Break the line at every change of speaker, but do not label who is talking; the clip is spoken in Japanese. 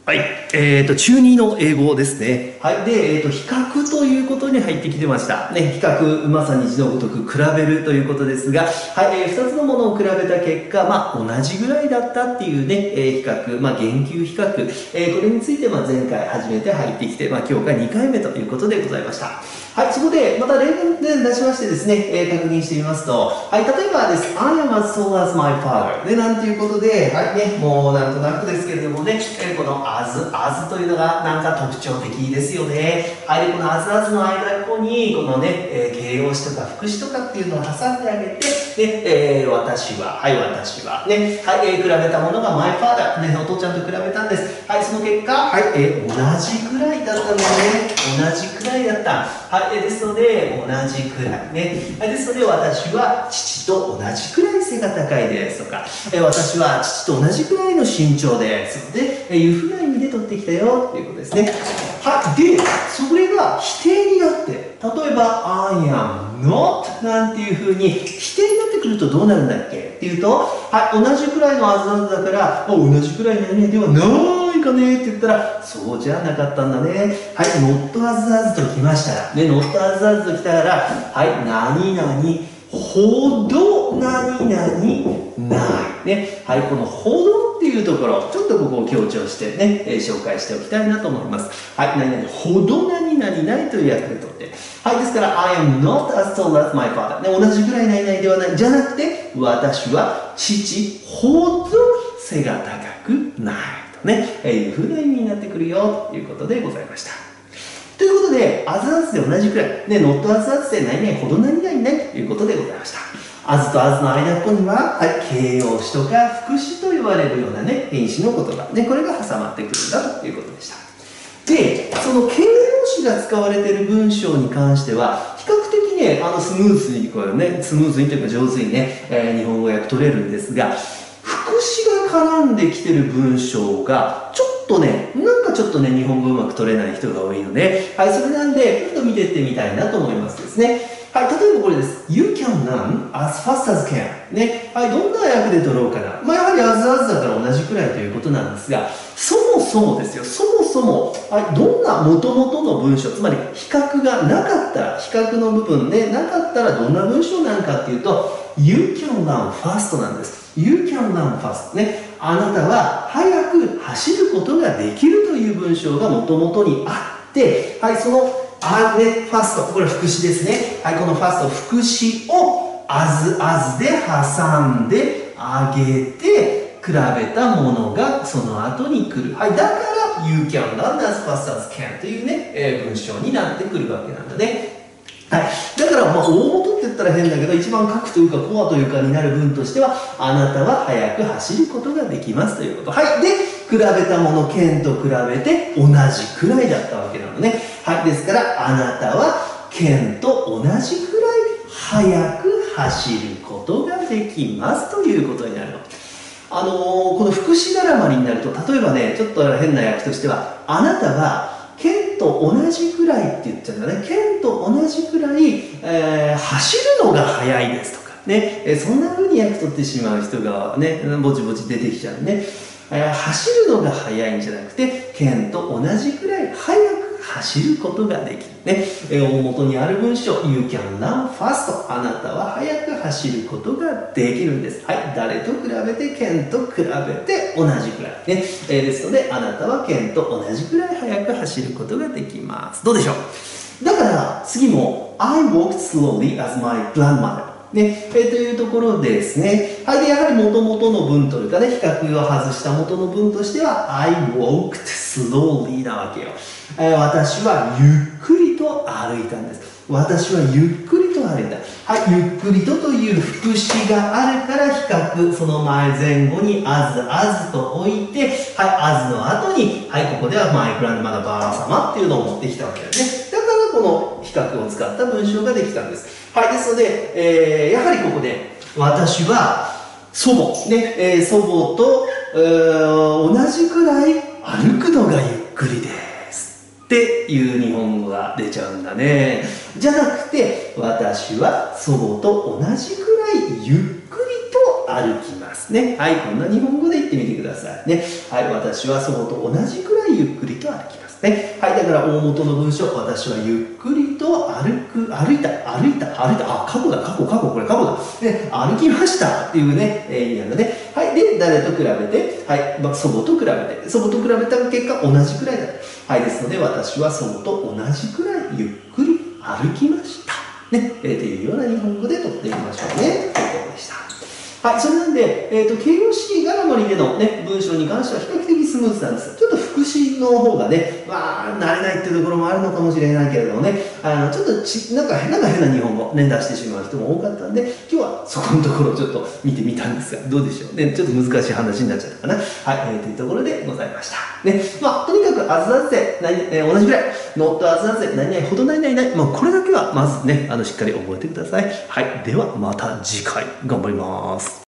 はい。中2の英語ですね。はい。で、比較ということに入ってきてました。ね、比較、まさに字のごとく比べるということですが、はい、二つのものを比べた結果、同じぐらいだったっていうね、比較、言及比較、これについて、前回初めて入ってきて、今日が2回目ということでございました。はい、そこで、また例文で出しましてですね、確認してみますと、はい、例えばです。I am as tall as my father. で、なんていうことで、はいね、もうなんとなくですけれどもね、この as というのがなんか特徴的ですよね。はい、この as の間っこに、このね、形容詞とか副詞とかっていうのを挟んであげて、で、私は、はい、私は、ね、はい、比べたものが my father、ね、お父ちゃんと比べたんです。はい、その結果、はい、同じくらいだったのね、同じくらいだった。はい、ですので、同じくらいね。ですので、私は父と同じくらい背が高いですとか、私は父と同じくらいの身長ですので、いうふうな意味で取ってきたよということですね。はい、で、それが否定になって、例えば、I am not なんていうふうに否定になってくるとどうなるんだっけっていうと、はい、同じくらいのあずあずだから、同じくらいの意味ではないかねって言ったら、そうじゃなかったんだね。はい、not as as ときましたら、ね、not as as ときたら、はい、何々ほど何々ない。ね、はい、このほどっていうところ、ちょっとここを強調してね、紹介しておきたいなと思います。はい、何々ほど何々ないという訳でとって。はい、ですから、I am not as tall as my father。ね、同じぐらい何々ではない。じゃなくて、私は父ほど背が高くない。とね、いうふうな意味になってくるよ、ということでございました。ということで、as as で同じくらい、ね、not as as で何々ほど何々ないということでございました。as と as の間っこには、はい、形容詞とか副詞と言われるようなね、変詞の言葉、ね、これが挟まってくるんだということでした。で、その形容詞が使われている文章に関しては、比較的ね、スムーズに、これね、スムーズにというか上手にね、日本語訳取れるんですが、副詞が絡んできてる文章が、ちょっとね、ちょっとね、日本語うまく取れない人が多いので、はい、それなんで、ちょっと見ていってみたいなと思いますですね。はい、例えばこれです。You can run as fast as can. ね。はい、どんな訳で取ろうかな。やはり as as だから同じくらいということなんですが、そもそもですよ、そもそも、はい、どんな元々の文章、つまり比較がなかったら、比較の部分でなかったらどんな文章なのかっていうと、You can run fast なんです。You can run fast ね。あなたは速く走ることができるという文章が元々にあって、はい、そのね、ファスト、これは副詞ですね。はい、このファスト、副詞を as as で挟んであげて、比べたものがその後に来る。はい、だから You can run as fast as can というね、文章になってくるわけなんだね。はい、だから大元って言ったら変だけど、一番核というかコアというかになる文としては、あなたは速く走ることができますということ。はい、で比べたもの剣と比べて同じくらいだったわけなのね。はい、ですからあなたは剣と同じくらい速く走ることができますということになるの。この副詞絡まりになると、例えばね、ちょっと変な訳としては、あなたは剣と同じくらいって言っちゃうんだね。剣と同じくらい、走るのが速いですとかね、そんな風に訳取ってしまう人がね、ぼちぼち出てきちゃうね。走るのが速いんじゃなくて、剣と同じくらい速く走ることができるね。大元にある文章 You can run fast あなたは速く走ることができるんです。はい、誰と比べて剣と比べて同じくらいね、ですのであなたは剣と同じくらい速く走ることができます。どうでしょう。だから次も I walked slowly as my grandmotherね、というところでですね。はい、で、やはり元々の文というかね、比較を外した元の文としては、I walked slowly なわけよ。私はゆっくりと歩いたんです。私はゆっくりと歩いた。はい、ゆっくりとという副詞があるから比較、その前後に as と置いて、はい、as の後に、はい、ここでは my grandmother ばあ様っていうのを持ってきたわけですね。だからこの比較を使った文章ができたんです。はい、ですので、やはりここで私は祖母、ね祖母と、同じくらい歩くのがゆっくりですっていう日本語が出ちゃうんだね。じゃなくて私は祖母と同じくらいゆっくりと歩きますね。はい、こんな日本語で言ってみてください。 ださいね。はい、私は祖母と同じくらいゆっくりと歩きますね。はい、だから大元の文章、私はゆっくりと歩いた、あ、過去だ、これ過去だ。ね、歩きましたっていうね、意味なので、はい、で、誰と比べて、はい、祖母と比べた結果、同じくらいだ。はい、ですので、私は祖母と同じくらいゆっくり歩きました。ね、っていうような日本語で取っていきましょうね。ということでした。はい、それなんで、形容詞絡まりでのね、文章に関しては比較的スムーズなんです。ちょっと副詞の方がね、慣れないっていうところもあるのかもしれないけれどもね、ちょっとなんか変な日本語ね、出してしまう人も多かったんで、今日はそこのところをちょっと見てみたんですが、どうでしょうね。ちょっと難しい話になっちゃったかな。はい、というところでございました。ね、とにかく、あずだぜ、同じぐらい、ノットあずだぜ、何々ほど何々ない、これだけはまずね、しっかり覚えてください。はい、ではまた次回頑張ります。